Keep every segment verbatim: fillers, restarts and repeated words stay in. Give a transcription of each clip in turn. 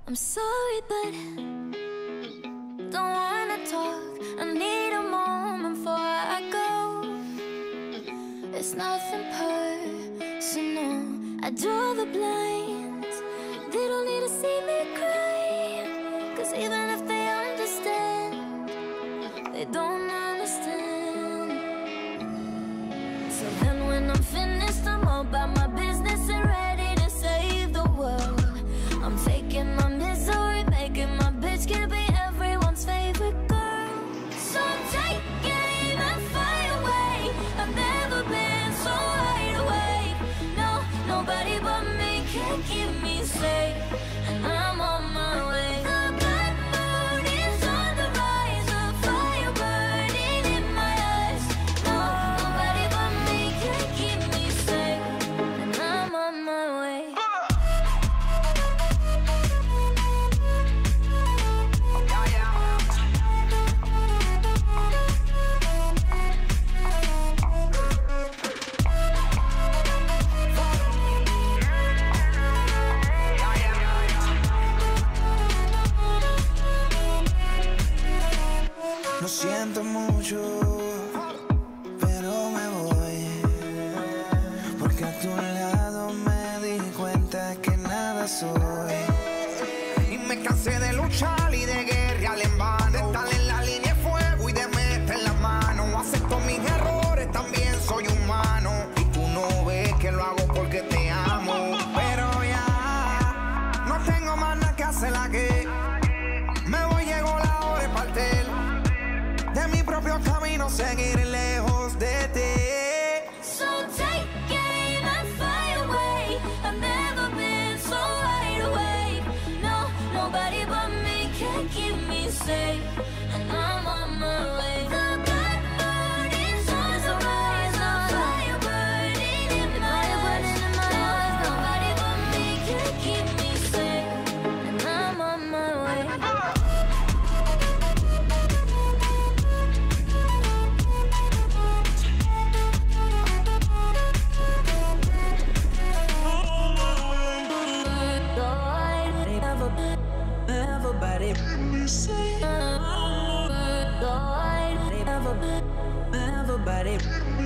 I'm sorry, but don't wanna talk. I need a moment before I go. It's nothing personal. I draw the blinds. They don't need to see me cry, 'cause even if they understand, they don't understand. So then when I'm finished, I'm all about my business and ready to save the world. I'm faking my misery, making my bitch can be everyone's favorite girl. So take aim and fire away. I've never been so wide awake. No, nobody but me can keep me safe, and I'm on my way. The bad mood is on the rise, a fire burning in my eyes. No, nobody but me can keep me safe, and I'm on my way. Lo siento mucho, pero me voy, porque a tu lado me di cuenta que nada soy. Y me cansé de luchar y de guerrear en vano, de estar en la línea de fuego y de meter la mano. Acepto mis errores, también soy humano, y tú no ves que lo hago porque te amo. Pero ya no tengo más nada que hacer aquí. Me voy, llegó la hora de partir de mi propio camino, seguir lejos de ti. So take aim and fire away. I've never been so wide awake. No, nobody but me can keep me safe, and I'm on my way. The black moon is on the rise, a fire burning in my eyes. No, nobody but me can keep me safe, and I'm on my way. Everybody, everybody,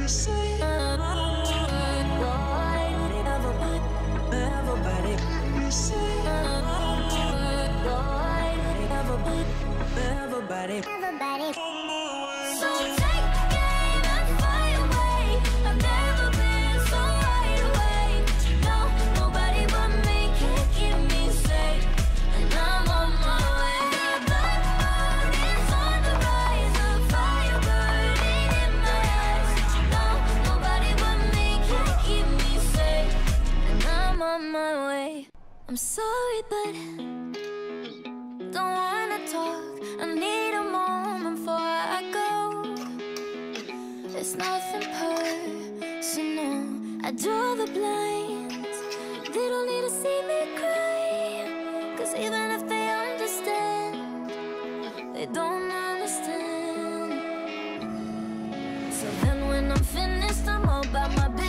everybody, everybody. So take aim and fire away. I've never been so wide awake. No, nobody but me can keep me safe, and I'm on my way. The black moon is on the rise, a fire burning in my eyes. No, nobody but me can keep me safe, and I'm on my way. I'm sorry, but don't wanna talk. I need a moment before I go. It's nothing personal. I draw the blinds. They don't need to see me cry, 'cause even if they understand, they don't understand. So then when I'm finished, I'm all about my business.